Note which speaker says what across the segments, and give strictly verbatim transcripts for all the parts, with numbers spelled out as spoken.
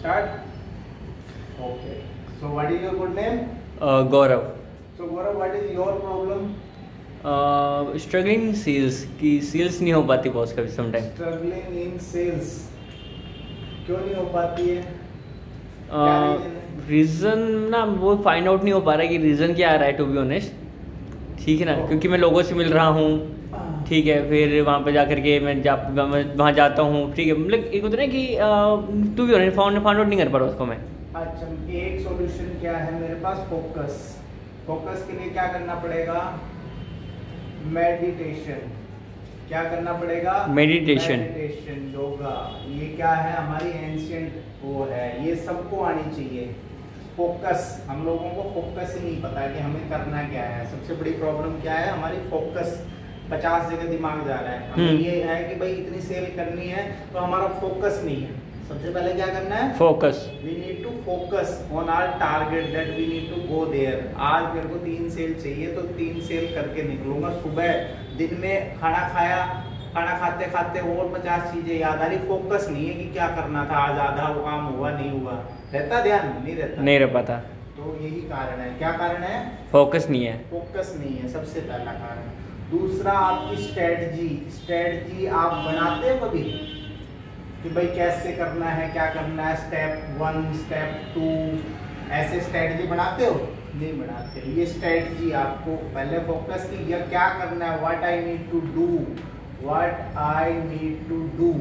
Speaker 1: Start. Okay. So what is your good name?
Speaker 2: Uh, Gaurav.
Speaker 1: So Gaurav, what is your problem?
Speaker 2: Struggling uh, sales की sales नहीं हो पाती boss कभी sometime.
Speaker 1: Struggling in sales. क्यों नहीं हो पाती है?
Speaker 2: रीज़न uh, ना वो फाइंड आउट नहीं हो पा रहा है कि रीज़न क्या आ रहा है टू बी ऑनेस्ट। ठीक है ना, oh. क्योंकि मैं लोगों से मिल रहा हूँ, ठीक है, फिर वहाँ पे जा करके मैं जा वहाँ जाता हूँ, ठीक है, मतलब एक होता है ना कि to be honest found found out नहीं कर पा रहा उसको मैं।
Speaker 1: अच्छा, एक सॉल्यूशन क्या है मेरे पास? फोकस। फोकस के लिए क्या करना पड़ेगा? मेडिटेशन। क्या करना पड़ेगा?
Speaker 2: मेडिटेशन।
Speaker 1: मेडिटेशन, योगा। ये क्या है? हमारी एंशिएंट वो है, ये सबको आनी चाहिए। फोकस, हम लोगों को फोकस ही नहीं पता है कि हमें करना क्या है। सबसे बड़ी प्रॉब्लम क्या है? हमारी फोकस पचास जगह दिमाग जा रहा है। हमें ये है कि भाई इतनी सेल करनी है, तो हमारा फोकस नहीं है। सबसे पहले क्या करना है? Focus. We need to focus on our target that we need to go there. आज मेरे को तीन सेल चाहिए, तो तीन सेल करके निकलूंगा। सुबह दिन में खाना खाया, खाना खाते खाते और पचास चीजें याद आ रही। फोकस नहीं है कि क्या करना था आज, आधा काम हुआ नहीं हुआ, रहता ध्यान नहीं रहता,
Speaker 2: नहीं रह पाता।
Speaker 1: तो यही कारण है। क्या कारण है?
Speaker 2: फोकस नहीं है।
Speaker 1: फोकस नहीं है, सबसे पहला कारण। दूसरा, आपकी स्ट्रेटजी। स्ट्रेटजी आप बनाते हो कभी कि भाई कैसे करना है, क्या करना है, स्टेप वन, स्टेप टू, ऐसे स्ट्रेटजी बनाते हो? नहीं बनाते। ये स्ट्रेटजी आपको पहले फोकस की, या क्या करना है, what I need to do, what I need to do,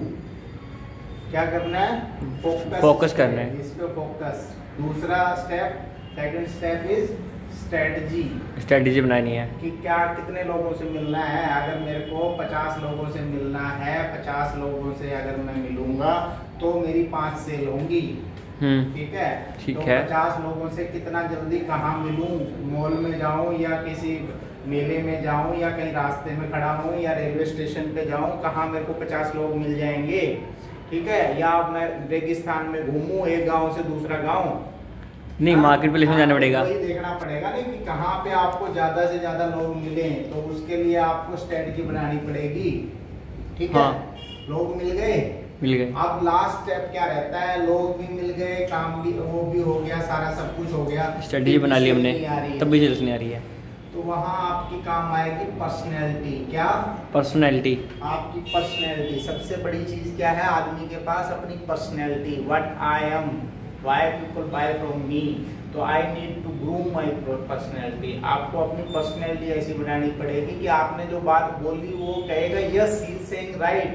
Speaker 1: क्या करना है? फोकस
Speaker 2: फोकस करना है,
Speaker 1: इस पे फोकस। दूसरा step, second step is strategy.
Speaker 2: Strategy बनानी है
Speaker 1: कि क्या कितने लोगों से मिलना है। अगर मेरे को पचास लोगों से मिलना है, पचास लोगों से अगर मैं मिलूंगा तो मेरी पांच सेल होंगी, ठीक है?
Speaker 2: ठीक
Speaker 1: तो
Speaker 2: है।
Speaker 1: पचास लोगों से कितना जल्दी कहाँ मिलूं? मॉल में जाऊं या किसी मेले में जाऊं या कहीं रास्ते में खड़ा हूं या रेलवे स्टेशन पे जाऊं, कहाँ मेरे को पचास लोग मिल जाएंगे, ठीक है? या मैं रेगिस्तान में घूमूं, एक गाँव से दूसरा गाँव,
Speaker 2: नहीं मार्केट प्लेस में जाना पड़ेगा।
Speaker 1: वही देखना पड़ेगा नहीं कि कहाँ पे आपको ज्यादा से ज्यादा लोग मिले, तो उसके लिए आपको स्ट्रेटजी बनानी पड़ेगी, ठीक है?
Speaker 2: हाँ।
Speaker 1: लोग मिल गए,
Speaker 2: मिल गए।
Speaker 1: अब लास्ट स्टेप क्या रहता है? लोग भी मिल गए, काम भी वो भी हो गया, सारा सब कुछ हो गया,
Speaker 2: स्ट्रेटजी बना ली हमने, तब भी सेल्स नहीं आ रही है।
Speaker 1: तो वहाँ आपकी काम आएगी पर्सनैलिटी। क्या?
Speaker 2: पर्सनैलिटी।
Speaker 1: आपकी पर्सनैलिटी सबसे बड़ी चीज क्या है आदमी के पास? अपनी personality. What I am, why people buy from me, तो I need to groom my personality. आपको अपनी पर्सनैलिटी ऐसी बनानी पड़ेगी कि आपने जो बात बोली वो कहेगा yes he is saying right.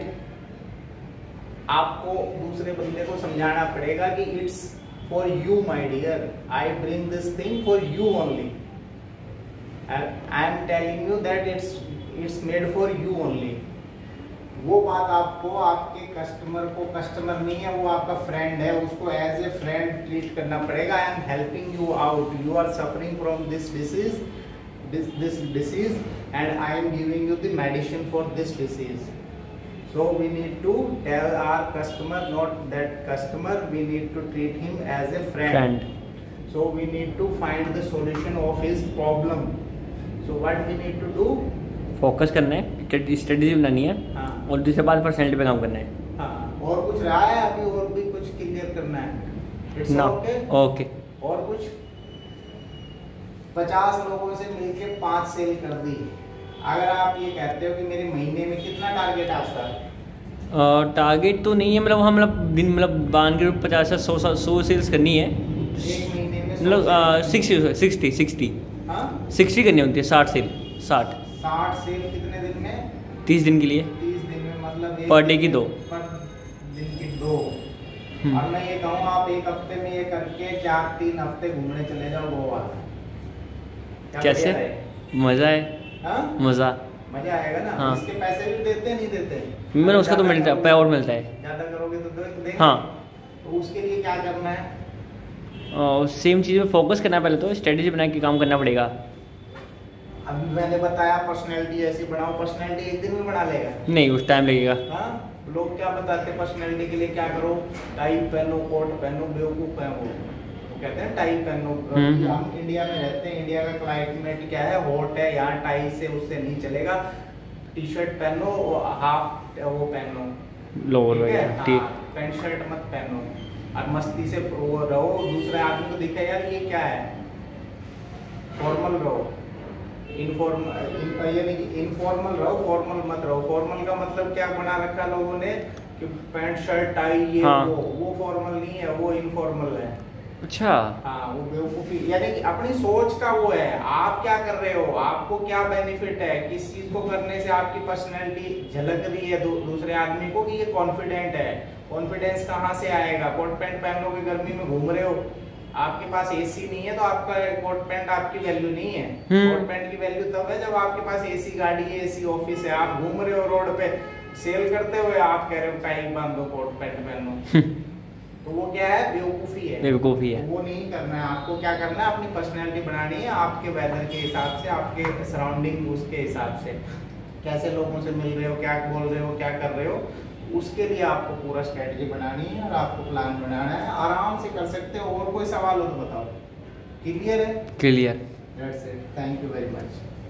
Speaker 1: आपको दूसरे बंदे को समझाना पड़ेगा कि it's for you my dear, I bring this thing for you only, I am telling you that it's it's made for you only. वो बात आपको आपके कस्टमर को, कस्टमर नहीं है वो आपका फ्रेंड है, उसको एज ए फ्रेंड ट्रीट करना पड़ेगा। I am helping you out, you are suffering from this disease, this disease and I am giving you the medicine for this disease. So we need to tell our customer, not that customer, we need to treat him as a friend. So we need to find the solution of his problem. So what we need to do?
Speaker 2: Focus करना है, strategy बनानी है, हाँ। और दूसरे बात personality पे काम करना है,
Speaker 1: हाँ। और कुछ रहा है अभी? और भी कुछ क्लियर करना है? It's
Speaker 2: no.
Speaker 1: okay?
Speaker 2: ओके।
Speaker 1: और कुछ? पचास लोगों से मिलके पांच सेल कर दी। अगर आप ये कहते हो कि मेरे महीने में कितना टारगेट आपका?
Speaker 2: टारगेट तो नहीं है, मतलब हम मतलब दिन मतलब बांध के पचास से सौ सौ सेल्स करनी है
Speaker 1: एक महीने में,
Speaker 2: मतलब सिक्सटी सिक्सटी सिक्सटी सिक्सटी करनी होती है, साठ सेल, साठ
Speaker 1: साठ सेल कितने दिन में?
Speaker 2: तीस दिन के लिए।
Speaker 1: तीस दिन में मतलब
Speaker 2: पर डे की दो,
Speaker 1: पर दिन की दो। और मैं ये कहूँ आप एक हफ्ते में ये करके चार तीन हफ्ते घूमने चले जाओ गोवा।
Speaker 2: कैसे? मजा है,
Speaker 1: हाँ?
Speaker 2: मजा
Speaker 1: मजा आएगा ना, हाँ। इसके पैसे भी देते नहीं देते?
Speaker 2: मैंने उसका तो मिलता है, पे आउट मिलता है।
Speaker 1: ज्यादा करोगे तो देंगे,
Speaker 2: हाँ।
Speaker 1: तो उसके लिए क्या करना है?
Speaker 2: सेम चीज़ में फोकस करना है, पहले तो स्ट्रेटजी बना के काम करना पड़ेगा।
Speaker 1: अभी मैंने बताया पर्सनैलिटी ऐसी बनाओ, पर्सनैलिटी एक दिन में बना लेगा?
Speaker 2: नहीं, उस टाइम लगेगा।
Speaker 1: हाँ, लोग क्या बताते हैं पर्सनैलिटी के लिए? क्या करो, टाई पहनो, कोट पहनो, बेवकूफ है वो, कहते हैं टाई पहनो। हम इंडिया में रहते हैं, इंडिया का क्लाइमेट क्या है, हॉट है, यहाँ टाई से उससे नहीं चलेगा। टी शर्ट पहनो, हाफ वो पहनो,
Speaker 2: लोअर
Speaker 1: ठीक है, पैंट शर्ट मत पहनो। और मस्ती से वो रहो, दूसरे आदमी को दिखे यार ये क्या है, फॉर्मल रहो, इनफॉर्मल यानी कि इनफॉर्मल रहो, फॉर्मल मत रहो। फॉर्मल का मतलब क्या बना रखा लोगों ने कि पैंट शर्ट टाई ये
Speaker 2: हाँ।
Speaker 1: वो वो फॉर्मल नहीं है, वो इनफॉर्मल है।
Speaker 2: अच्छा
Speaker 1: हाँ, वो बेवकूफी यानी कि अपनी सोच का वो है, आप क्या कर रहे हो, आपको क्या बेनिफिट है, किस चीज को करने से आपकी पर्सनैलिटी झलक रही है दू, दूसरे आदमी को कि ये कॉन्फिडेंट है। कॉन्फिडेंस कहाँ से आएगा, कोट पैंट पहन लो, गर्मी में घूम रहे हो, आपके पास एसी नहीं है तो आपका कोट पैंट आपकी वैल्यू नहीं है। कोट पैंट की वैल्यू तब है जब आपके पास एसी गाड़ी है, एसी ऑफिस है, आप घूम रहे हो रोड पे सेल करते हुए, आप कह रहे हो टाई बांध दो, कोट पैंट पहनो, तो वो क्या है, बेवकूफी है।
Speaker 2: बेवकूफी है,
Speaker 1: वो नहीं करना है आपको। क्या करना है, अपनी पर्सनैलिटी बनानी है आपके वेदर के हिसाब से, आपके सराउंडिंग उसके हिसाब से, कैसे लोगों से मिल रहे हो, क्या बोल रहे हो, क्या कर रहे हो, उसके लिए आपको पूरा स्ट्रेटजी बनानी है और आपको प्लान बनाना है। आराम से कर सकते हो। और कोई सवाल हो तो बताओ। क्लियर है?
Speaker 2: Clear.
Speaker 1: That's it, thank you very much.